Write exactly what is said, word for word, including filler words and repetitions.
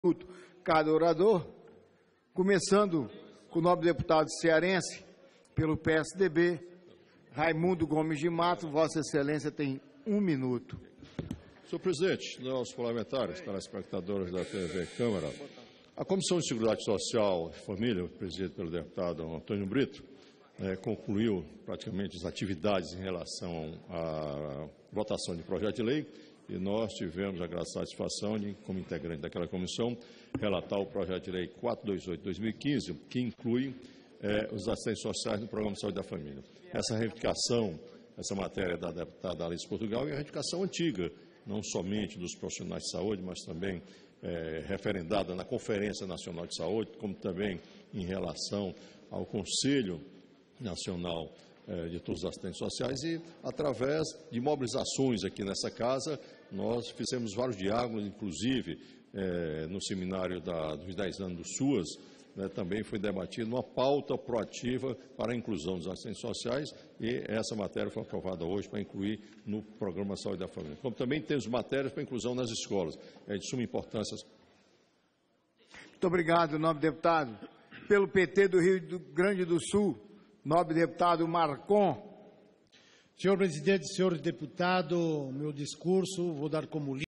minuto cada orador, começando com o nobre deputado cearense, pelo P S D B, Raimundo Gomes de Mato. Vossa Excelência tem um minuto. Senhor presidente, nossos parlamentares, telespectadores da T V Câmara, a Comissão de Seguridade Social e Família, presidida pelo deputado Antônio Brito, eh, concluiu praticamente as atividades em relação à votação de projeto de lei, e nós tivemos a grata satisfação de, como integrante daquela comissão, relatar o projeto de lei quatrocentos e vinte e oito de dois mil e quinze, que inclui eh, os assistentes sociais no Programa de Saúde da Família. Essa reivindicação, essa matéria da deputada Alice Portugal, é uma reivindicação antiga, não somente dos profissionais de saúde, mas também é, referendada na Conferência Nacional de Saúde, como também em relação ao Conselho Nacional é, de todos os assistentes sociais, e através de mobilizações aqui nessa casa, nós fizemos vários diálogos, inclusive é, no seminário da, dos dez anos do SUAS, né, também foi debatida uma pauta proativa para a inclusão dos assistentes sociais, e essa matéria foi aprovada hoje para incluir no Programa Saúde da Família. Como também temos matérias para inclusão nas escolas. É de suma importância. Muito obrigado, nobre deputado. Pelo P T do Rio Grande do Sul, nobre deputado Marcon. Senhor presidente, senhor deputado, meu discurso vou dar como